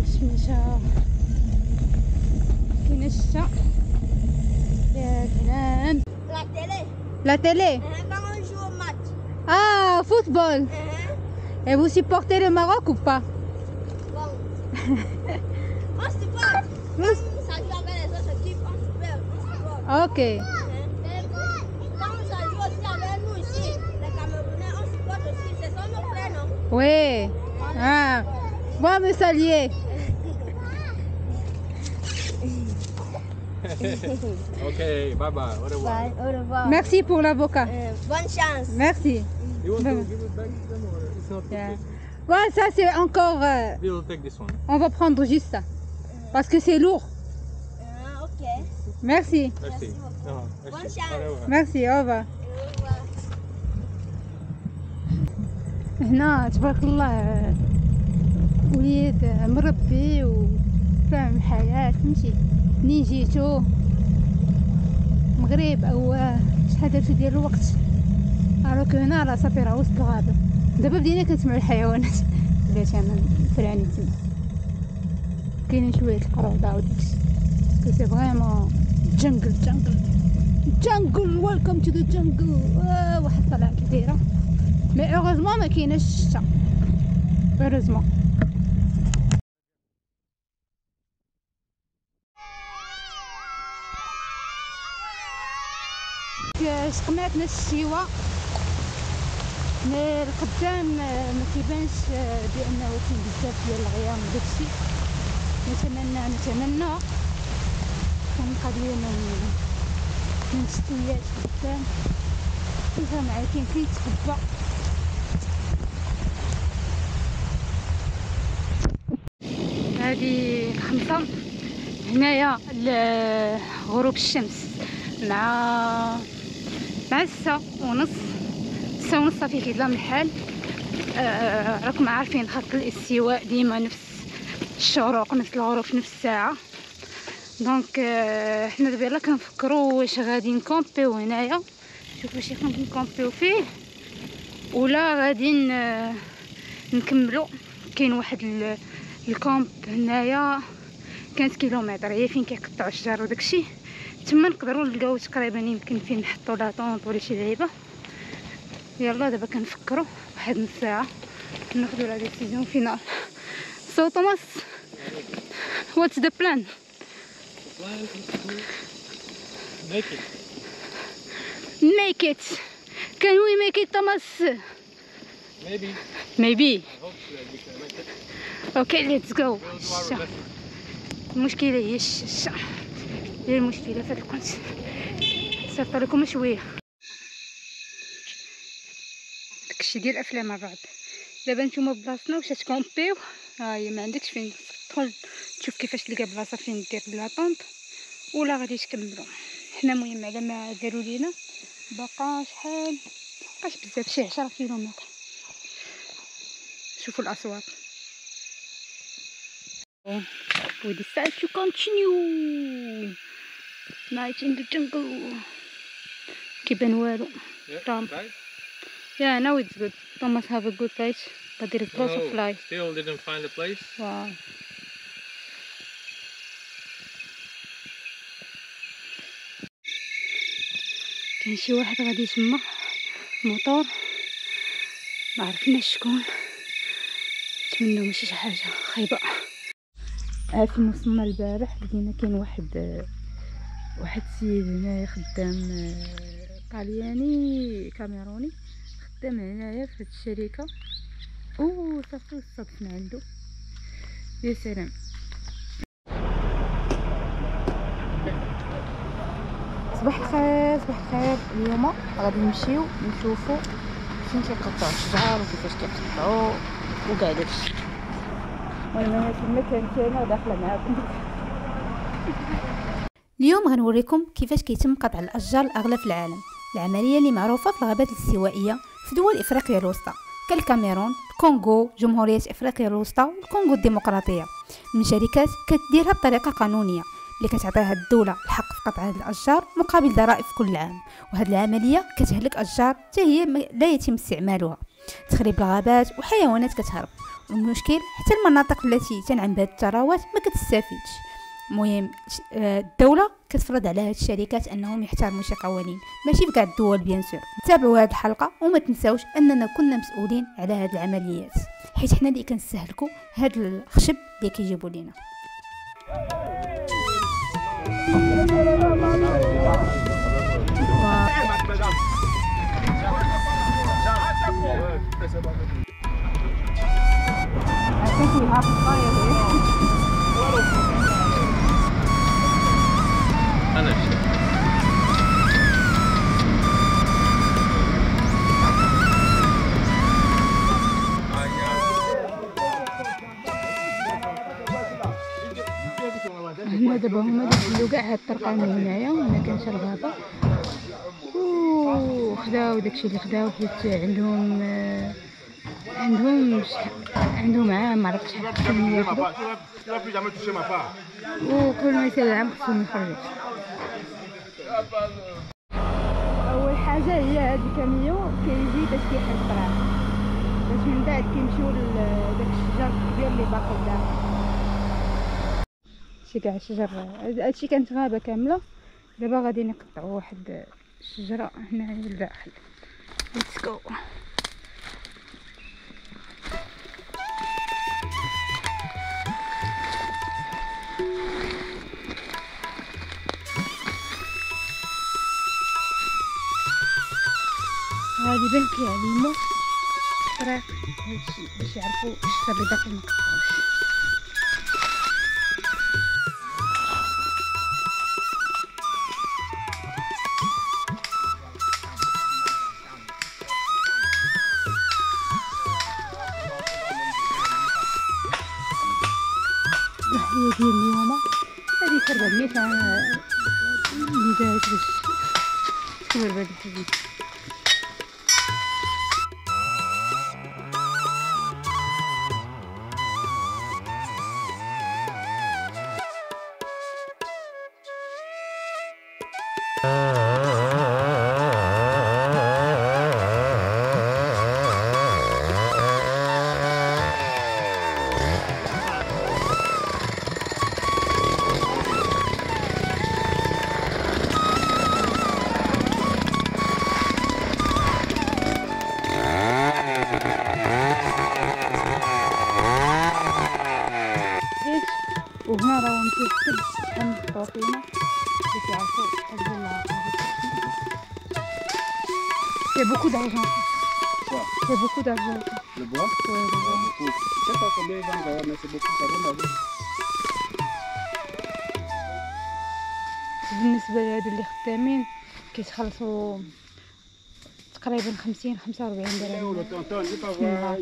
الشمشة كاين الشتا يا كلام. La télé. Quand on joue au match. Ah, football. Et vous supportez le Maroc ou pas? Bon. On supporte. Ça joue avec les autres équipes, on supporte. Ok. Quand ça joue aussi avec nous ici, les Camerounais, on supporte aussi. Ce sont nos frères, non? Oui. Ah. Bon, me saluer. Ok, bye bye. Au revoir. Bye, au revoir. Merci pour l'avocat. Bonne chance. Merci. You want to give it back to them or it's not Yeah. okay? Ouais, ça c'est encore. We will take this one. On va prendre juste ça. Parce que c'est lourd. Ok. Merci. Merci. Bonne Merci. chance. Au revoir. Merci, au revoir. Au revoir. هنا تبارك الله وليد مربي وفاهم الحياة، فهمتي. منين جيتو مغرب او شحال درتو ديال الوقت، راك هنا راه صافي راه وسط الغابة. دابا بدينا كنسمعو الحيوانات بلاتي انا فراني تما كاينين شوية القرودة وداكشي، باسكو سي فريمون جنجل جنجل جنجل. ويلكم تو ذا جنجل. واحد طلعة كبيرة مي اوغوزمون ما كايناش الشتا، اوغوزمون. سقماتنا الشتيوة مي القدام ما كيبانش بانه كاين بزاف ديال الغيام وداكشي. نتمنى كنبقى ليا من شتويات قدام كيف معايا كاين فين تخبى. هذه الخمسة هنايا لغروب الشمس مع 6:30. 6:30 صافي كيظلم الحال. راكم عارفين خط الاستواء ديما نفس الشروق نفس الغروب في نفس الساعة. دونك حنا دابا يلا كنفكروا واش غادي نكومبيو هنايا، شوفوا واش غادي نكومبيو فيه ولا غادي نكملوا. كاين واحد الكومب هنايا 15 كيلومتر هي فين كيقطعوا الشجر وداكشي، تما نقدروا نلقاو تقريبا يمكن فين نحطوا لا طونط ولا شي لعيبه. يلا دابا كنفكروا واحد نص ساعه ناخذوا لا ديسيزيون فينال. سو توماس what's the plan? Make it. Make it. Can we make it, Thomas? Maybe. Maybe. I hope that we can make it. Okay, let's go. We'll do our best. المشكله هي الشاشه، هي المشكله في هذا الكونت. صيفط لكم شويه داكشي ديال افلام الرعب. دابا نتوما بلاصتنا واش تكومبيو، ها هي ما عندكش فين تدخل تشوف كيفاش تلقى بلاصه فين دير لا طونط ولا غادي تكملوا. حنا المهم على ما داروا لينا بقى شحال، بقاش بزاف شي 10 كيلومتر. شوفوا الاصوات. We decide to continue. Night in the jungle. كيبان والو. Tom. Yeah, now it's good. Thomas have a good sight, but there is lots of flies. Still didn't find a place. Wow. كاين شي واحد غادي يسمى موطور ما عرفناش شكون، نتمنى ماشي شي حاجه خايبه. فين وصلنا البارح لقينا كاين واحد السيد هنايا خدام طالياني كاميروني، خدام هنايا في هاد الشركه وصافي صدفنا عنده. يا سلام. صباح الخير صباح الخير. اليوم غادي نمشيو نشوفوا فين كيقطعوا الشجر وكيفاش كيقطعوا وكاع داكشي. وانا في المكان كاينه داخله معاكم. اليوم غنوريكم كيفاش كيتم قطع الاشجار الاغلى في العالم، العمليه اللي معروفه في الغابات الاستوائيه في دول افريقيا الوسطى كالكاميرون، الكونغو، جمهوريه افريقيا الوسطى والكونغو الديمقراطيه، من شركات كتديرها بطريقه قانونيه اللي كتعطيها الدوله الحق في قطع هذه الاشجار مقابل ضرائب كل عام. وهذه العمليه كتهلك اشجار حتى هي لا يتم استعمالها. تخريب الغابات وحيوانات كتهرب. والمشكل حتى المناطق التي تنعم بهذه الثروات ما كتستافدش. المهم الدوله كتفرض على هاد الشركات انهم يحترموا شي قوانين، ماشي في كاع الدول بيان سور. تابعوا هذه الحلقه وما تنساوش اننا كنا مسؤولين على هذه العمليات، حيت حنا اللي كنستهلكوا هذا الخشب اللي كيجيبوا لينا. هنا دابا هما دخلوا كاع هاد الطرقه من هنايا، هنا كاين شي الغابه وخداو داكشي اللي خداو، حيت عندهم عام معرفتش شحال خصهم ياخدو، وكل ما يسال العام خصهم يخرجوا. اول حاجه هي هاد الكاميون كيجي باش كيحل الطريق، باش من بعد كيمشيو لداك الشجر الكبير اللي باقي قدام. شي كاع الشجر، هادشي كانت غابه كامله، دابا غادي نقطعوا واحد الشجره هنا لداخل. ليتس جو. غالبا كيعلموا الطريق هادشي باش يعرفوا الشجر اللي باقي مقطعوش. الحلية ديال اليوم هادي كربانية اللي دارت باش تكبر بهاد الحديد. وهنا راهو نمشيو حتى عند الطوفينه باش يعرفوا هاد العقارب. C'est beaucoup d'argent. Quoi? C'est beaucoup d'argent. Le bois? Ouais, le bois. Beaucoup. Je sais pas combien ils vendent d'ailleurs, mais c'est beaucoup, ça donne la vie. بالنسبه لهادو اللي خدامين كيتخلصوا تقريبا 50-45 درهم. Le tonton, il peut voir.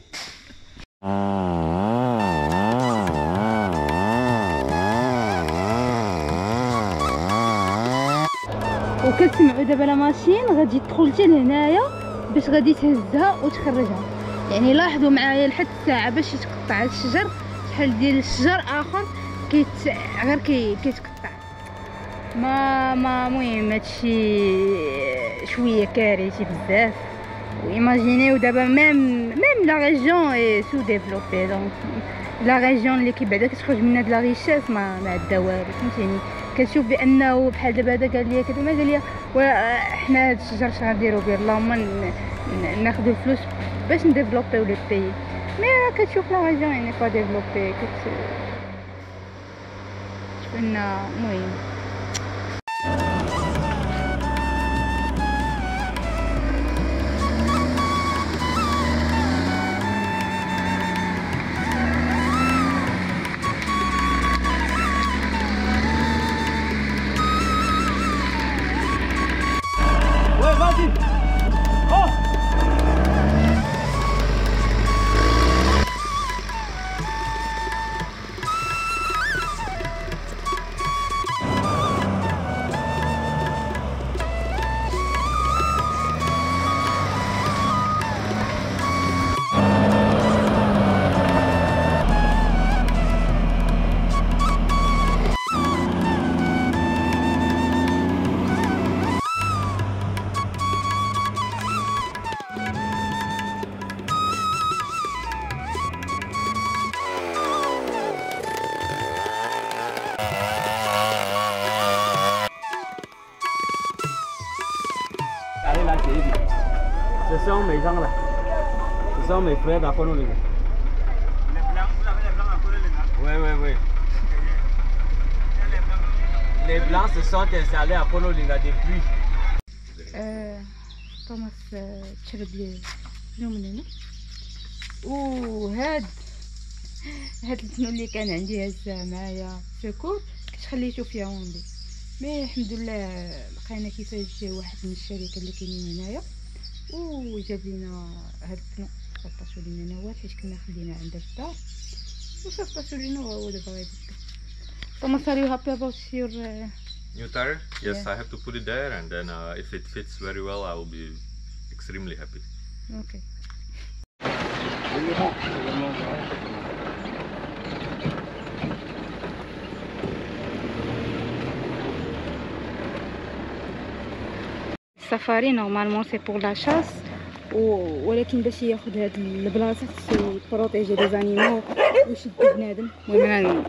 وكتسمعوا دابا لا ماشين غادي تدخل حتى لهنايا باش غادي تهزها وتخرجها. يعني لاحظوا معايا لحد الساعه باش يتقطع هذا الشجر شحال ديال الشجر اخر غير كيتقطع. ما مهم هادشي شويه كارثي بزاف. وايماجينيو دابا ميم لا ريجيون اي سو ديفلوبي، دونك لا ريجيون اللي كيبعدا كتخرج منها د لا ريشيس ما عندها والو، فهمتيني. كتشوف بانه بحال دابا هذا قال لي كذا ما قال لي حنا هاد الشجر اش غنديرو به، اللهم ناخذوا الفلوس باش نديفلوبيو لو بيي. مي كتشوف لا ريجيون يعني با ديفلوبي كتشوف ان المهم blancs méchants là. Ce sont mes frères d'Aponolinga. Les blancs, vous avez les blancs d'Aponolinga? Oui. Les blancs se sont installés à Aponolinga depuis. طمس تشرب لي اليوم من هنا. وهاد البنو اللي كان عندي هزه معايا سكور كنت خليته في ياوندي، مي الحمد لله لقينا كيفاش جا واحد من الشركه اللي كاينين هنايا وجاب لينا هاد البنو، صيفطاتو لينا هو حيت كنا خلينا عنده في الدار وصيفطاتو لينا وهو دابا غادي. Thomas, are you happy about your new tire? Yes, yeah. I have to put it there, and then if it fits very well, I will be extremely happy. Okay. السفاري نورمالمون سي بور لا شاس، ولكن باش ياخذ هاد البلاصه خصو يبروتيجي لي زانيمو ويشد بنادم. المهم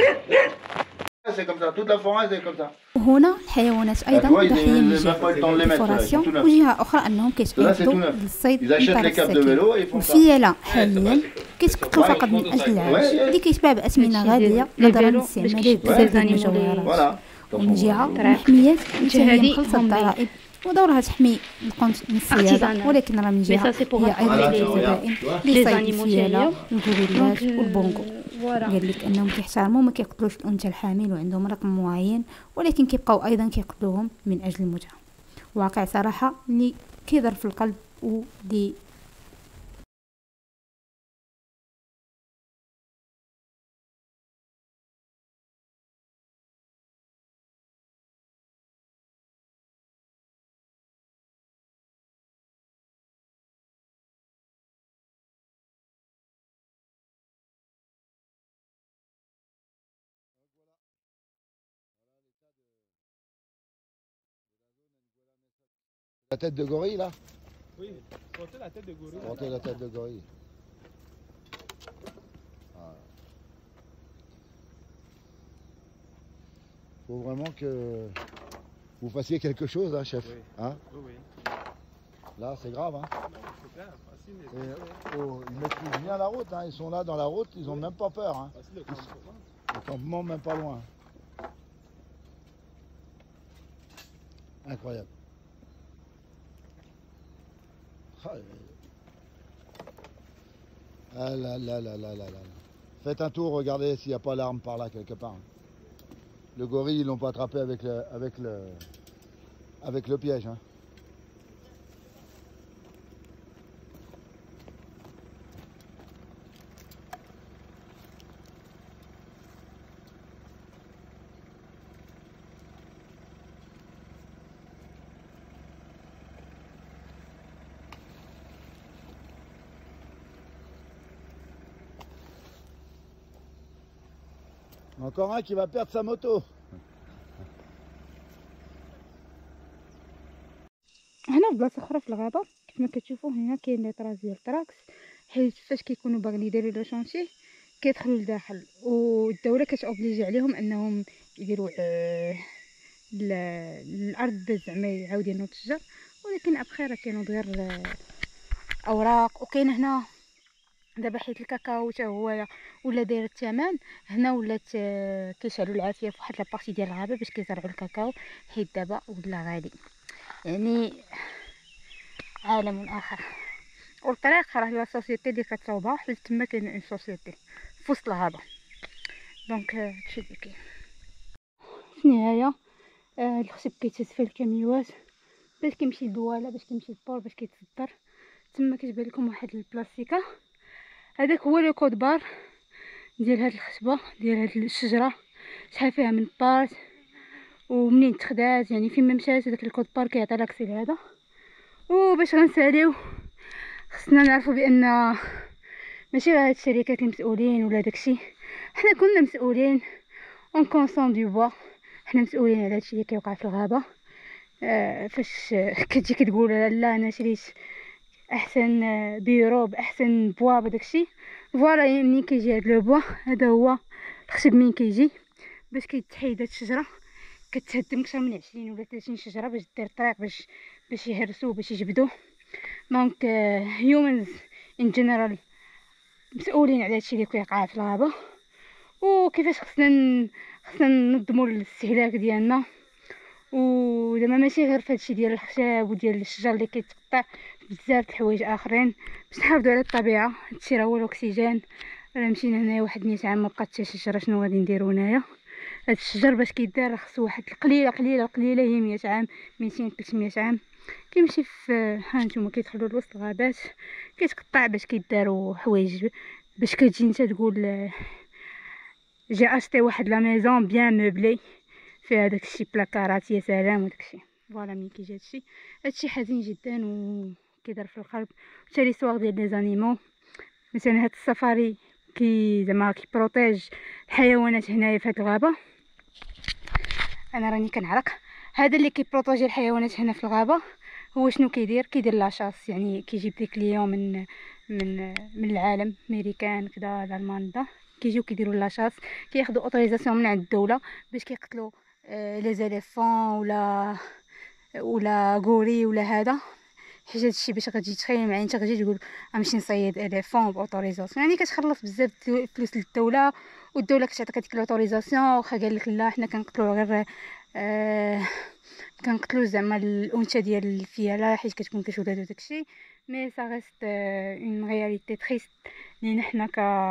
وهنا الحيوانات ايضا ضحيه من جهه الديفوراسيون، وجهه اخرى انهم كيتعرضوا للصيد من طرف السكين. والفيله حاليا كيتبقاو فقط من اجل العيش اللي كيتباع باثمنه غاليه نظرا لاستعماله بزاف ديال المجوهرات. ومن جهه المحميات هي مخلصه الضرائب ودورها تحمي القنص من الصيادة، ولكن راه من جهة هي أيضا الزبائن لصيد الفيالة والغوريلات والبونغو. قال لك أنهم كيحترموا ما كيقتلوش الأنثى الحامل وعندهم رقم معين، ولكن كيبقاو أيضا كيقتلوهم من أجل المتعة. واقع صراحة اللي كيضر في القلب ودي La tête de gorille là? Oui, portez la tête de gorille. Portez la tête de gorille. Ah. Faut vraiment que vous fassiez quelque chose, hein, chef. Oui. Hein? Oui. Là, c'est grave. Hein? C'est clair, facile. Ils maîtrisent bien la route. Hein. Ils sont là dans la route, ils n'ont même pas peur. Hein. Le campement, même pas loin. Incroyable. Ah là là là là là là. Faites un tour, regardez s'il n'y a pas l'arme par là quelque part. Le gorille, ils l'ont pas attrapé avec le piège. Hein. Encore un qui va perdre sa moto. هنا في بلاصه اخرى في الغابه كيف ما كتشوفوا هنا كاين لي طراز ديال التراكس، حيت فاش كيكونوا باغيين يديروا لو شونشي كيدخلوا لداخل، والدوله كتوبليجي عليهم انهم يديروا الارض باش زعما يعاود ينوض الشجر، ولكن ابخي راه كينوض غير اوراق. وكاين هنا دابا حيت الكاكاو حتى هو ولا داير الثمن، هنا ولات كيشعلوا العافيه في واحد لابارتي ديال الغابه باش كيزرعوا الكاكاو، حيت دابا ولا غالي، يعني عالم اخر. والطريق راه لا سوسيتي اللي كتصاوبها حيت تما كاين اون سوسيتي في وسط الغابه. دونك هادشي اللي كاين. في النهايه الخشب كيتسفل الكاميوات باش كيمشي لدواله، باش كيمشي للبور، باش كيتصدر. تما كتبان لكم واحد البلاستيكه، هذاك هو لو كود بار ديال هاد الخشبه ديال هاد الشجره، شحال فيها من بارت ومنين تخدات، يعني فين ما مشات هذاك الكود بار كيعطي لاكسي لهذا. وباش غنساليو خصنا نعرفوا بان ماشي غير هاد الشركات المسؤولين ولا داكشي، حنا كنا مسؤولين اون كونسون دو بوا، حنا مسؤولين على هادشي اللي كيوقع في الغابه. فاش كتجي كتقول لا انا شريت احسن بيرو باحسن بوا بداكشي، فوالا منين كيجي هاد لو بوا، هذا هو الخشب منين كيجي باش كيتحيد هاد الشجره، كتهدم اكثر من 20 ولا 30 شجره باش دير الطريق باش يهرسوه باش يجبدوه. دونك humans in general مسؤولين على هادشي اللي كيوقع في الغابه، وكيفاش خصنا ننظموا الاستهلاك ديالنا. ودابا ماشي غير في هادشي ديال الخشب وديال الشجر اللي كيتقطع، بزاف د الحوايج اخرين باش نحافظوا على الطبيعه. هادشي راه هو الاكسجين. راه مشينا هنايا واحد 100 عام ما بقات حتى شجره، شنو غادي نديرو هنايا؟ هاد الشجر باش كيدار خصو واحد القليله هي 100 عام 200 300 عام. كيمشي في ها نتوما كيدخلوا لوسط الغابات كيتقطع باش كيداروا حوايج، باش كتجي نتا تقول جي اشتي واحد لا ميزون بيان موبلي فيها داكشي بلاكارات يا سلام وداكشي. فوالا ملي كيجي هادشي حزين جدا وكيضر في القلب. حتى لي سواغ ديال لي زانيمو، مثلا هاد السفاري زعما كيبروتيج الحيوانات هنايا في هاد الغابه. انا راني كنعرق. هذا اللي كيبروتيجي الحيوانات هنا في الغابه هو شنو كيدير لاشاس، يعني كيجيب دي كليون من العالم، امريكان كذا الالمان، كيجيو كيديروا لاشاس، كياخذوا اوتوريزاسيون من عند الدوله باش كيقتلوا لي زيليفون ولا غوري ولا هذا. حيت هادشي باش غتجي تخيل معايا انت غتجي تقول غنمشي نصيد اليفون باوتوريزاسيون، يعني كتخلص بزاف فلوس للدوله، والدوله كتعطيك هذيك الاوتوريزاسيون. واخا قال لك لا حنا كنقتلوا غير كنقتلوا زعما الانثى ديال الفياله حيت كتكون كتولد وداكشي، مي سا ريست اون رياليتي تريست لينا حنا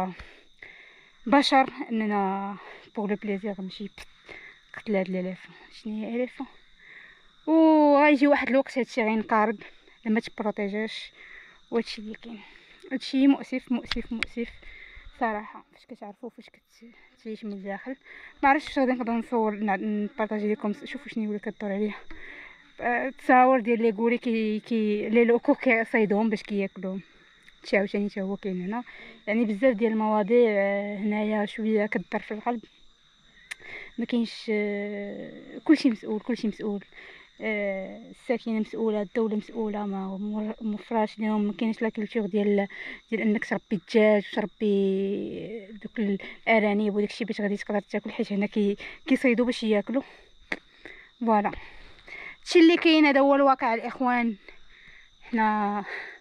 كبشر، اننا بوغ لو بليزير نمشي قتل هاد الاليفون. شنو هي اليفون؟ وغيجي واحد الوقت هادشي غينقرض لما تبروتيجاش. وهادشي اللي كاين، هادشي مؤسف مؤسف مؤسف صراحه. فاش كتعرفوا فاش كتعيش من الداخل. ما عرفتش واش غادي نقدر نصور نبارطاجي لكم. شوفوا شنو هو كدور عليا التصاور ديال لي غوري كي لي لوكو كيصيدوهم باش كياكلوهم. هادشي عاوتاني حتى هو كاين هنا. يعني بزاف ديال المواضيع هنايا شويه كدار في القلب. ما كاينش كلشي مسؤول. الساكنه مسؤوله، الدوله مسؤوله، ما مفراش لهم. ما كاينش لا كولتور ديال انك تربي الدجاج وتربي دوك الارانب وداكشي باش غادي تقدر تاكل، حيت هنا كيصيدوا باش ياكلوا. فوالا هادشي اللي كاين، هذا هو الواقع الاخوان. حنا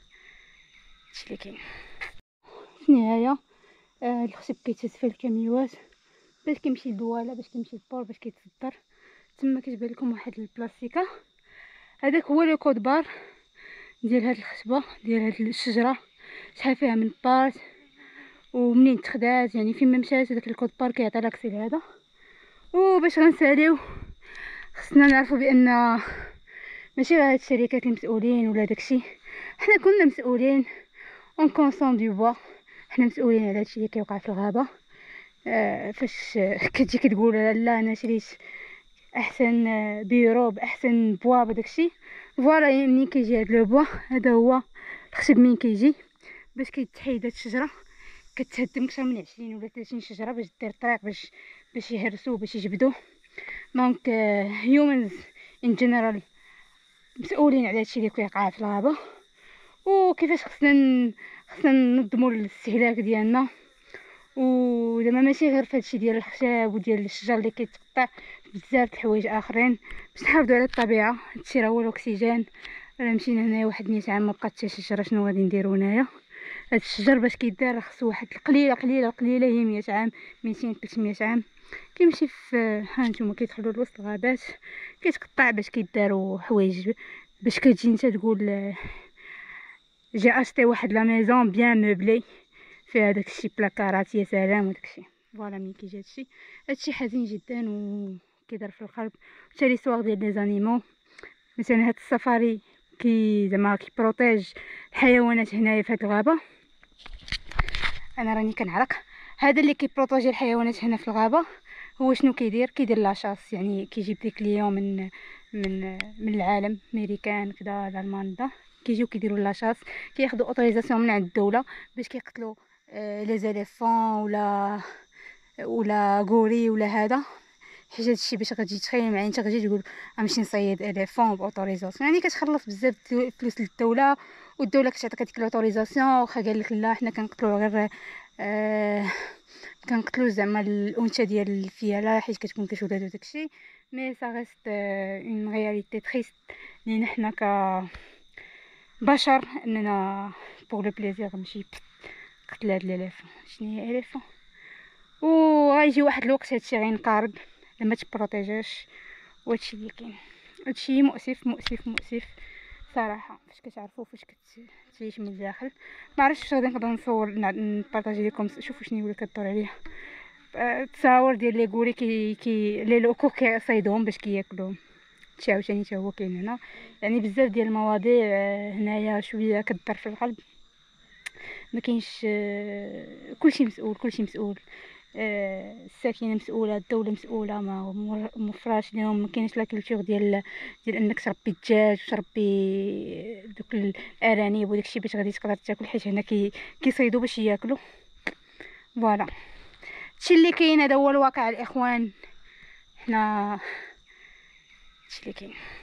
هادشي اللي كاين. في النهايه الخشب كيتهز في الكاميوات باش كيمشي للدواله، باش كيمشي للبور، باش كيتصدر. تما كتبان لكم واحد البلاستيكه، هذاك هو لو كود بار ديال هاد الخشبه ديال هاد الشجره. شحال فيها من بارت ومنين تخدات، يعني فين ما مشات هذاك الكود بار كيعطي لاكسي لهذا. وباش غنساليو خصنا نعرفوا بان ماشي غير هاد الشركات المسؤولين ولا داكشي، حنا كلنا مسؤولين. اون كونسون دو بوا، حنا مسؤولين على هادشي اللي كيوقع في الغابه. فاش كتجي كتقول لا انا شريت احسن بيرو باحسن بوا بداكشي، فوالا منين كيجي هاد لو بوا، هذا هو الخشب. منين كيجي باش كيتحيد هاد الشجره كتهدم اكثر من 20 ولا 30 شجره باش دير طريق باش يهرسوه باش يجبدوه. دونك humans in general مسؤولين على هادشي اللي كيوقع في الغابه، وكيفاش خصنا ننظموا الاستهلاك ديالنا. ودابا ماشي غير في هادشي ديال الخشب وديال الشجر اللي كيتقطع، بزاف د الحوايج اخرين باش نحافظوا على الطبيعه. هادشي راه هو الاكسجين. راه مشينا هنايا واحد 100 عام ما بقات حتى شجره، شنو غادي نديرو هنايا؟ هاد الشجر باش كيدار خصو واحد القليله هي 100 عام 200 300 عام. كيمشي في ها نتوما كيدخلوا لوسط الغابات كيتقطع باش كيداروا حوايج، باش كتجي نتا تقول جي اشتي واحد لا ميزون بيان موبلي فيها داكشي بلاكارات يا سلام وداكشي. فوالا ملي كيجي هادشي حزين جدا وكيضر في القلب. حتى لي سواغ ديال لي زانيمو، مثلا هاد السفاري زعما كيبروتيج الحيوانات هنايا في هاد الغابه. انا راني كنعرق. هذا اللي كيبروتيجي الحيوانات هنا في الغابه هو شنو كيدير لاشاس، يعني كيجيب دي كليون من العالم، امريكان كذا الالمان، كيجيو كيديروا لاشاس، كياخذوا اوتوريزاسيون من عند الدوله باش كيقتلوا لي زيليفون ولا غوري ولا هذا. حيت هادشي باش غتجي تخيل معايا انت غتجي تقول غنمشي نصيد اليفون باوتوريزاسيون، يعني كتخلص بزاف فلوس للدوله، والدوله كتعطيك هذيك الاوتوريزاسيون. واخا قال لك لا حنا كنقتلوا غير كنقتلوا زعما الانثى ديال الفياله حيت كتكون كتولد وداكشي، مي سا ريست اون رياليتي تريست لينا حنا بشر اننا بوغ لو بليزير نمشي قتل هاد الاليفون. شنو هي اليفون؟ وغيجي واحد الوقت هادشي غينقرض لما تبروتيجاش، وهادشي اللي كاين. هادشي مؤسف مؤسف مؤسف صراحه. فاش كتعرفوا فاش كتعيش من الداخل. ما عرفتش واش غادي نقدر نصور نبارطاجي لكم. شوفوا شنو اللي كدور عليا. التصاور ديال لي غوري كي لي لوكو كيصيدوهم باش كياكلوهم. هادشي عاوتاني حتى هو كاين هنا. يعني بزاف ديال المواضيع هنايا شويه كدر في القلب. ما كاينش كلشي مسؤول، كلشي مسؤول. الساكنه مسؤوله، الدوله مسؤوله. ما مفراش اليوم ما كاينش لا كولتور ديال انك تربي الدجاج وتربي دوك الارانب وداكشي باش غادي تقدر تاكل، حيت هنا كيصيدوا باش ياكلوا. فوالا هادشي اللي كاين. هذا هو الواقع الاخوان. حنا هادشي اللي كاين.